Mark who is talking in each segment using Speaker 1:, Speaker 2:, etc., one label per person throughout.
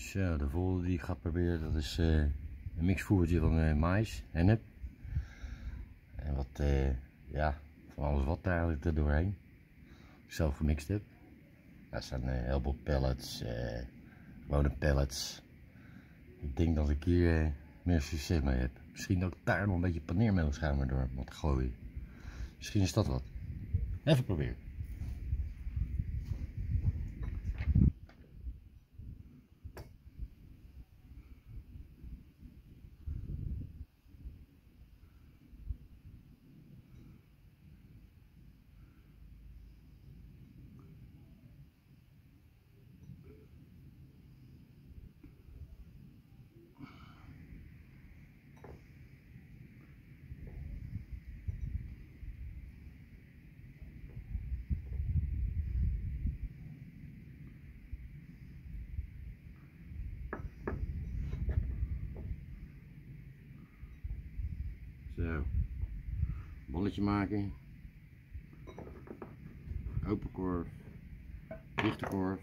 Speaker 1: Zo, de volgende die ik ga proberen, dat is een mixvoertje van mais, hennep. En wat, ja, van alles wat eigenlijk er doorheen. Zelf gemixt heb. Dat zijn heel veel pellets, gewone pellets. Ik denk dat ik hier meer succes mee heb. Misschien ook daar nog een beetje paneermeel door wat gooien. Misschien is dat wat. Even proberen. Zo, bolletje maken, open korf, dichte korf.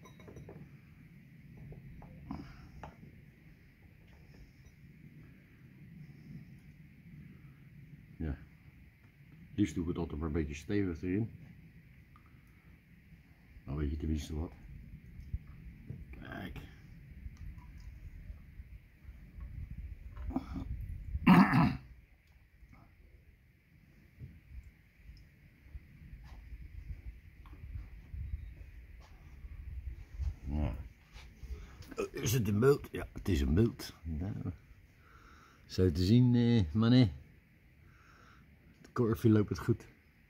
Speaker 1: Ja, liefst doe ik het altijd maar een beetje stevig erin. Dan weet je tenminste wat. Kijk. Nou. Is het een bult? Ja, het is een bult. Nou, zo te zien, mannen. Het korfje loopt het goed.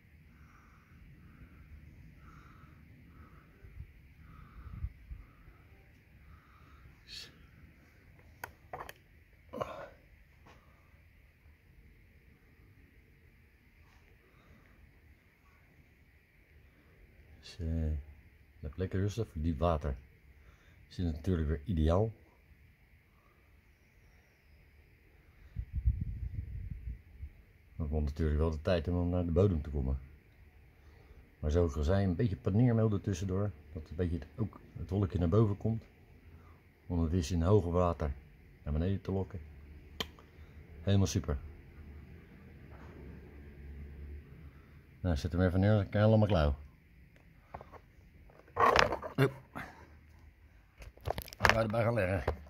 Speaker 1: Dus, het lekker rustig voor diep water. Is het natuurlijk weer ideaal. Dan komt natuurlijk wel de tijd om naar de bodem te komen. Maar zoals ik al zei, een beetje paneermeel ertussendoor. Dat een beetje ook het wolkje naar boven komt. Om het vis in hoger water naar beneden te lokken. Helemaal super. Nou, zet hem even neer, dan kan je allemaal klauw. Ik ga erbij gaan leggen.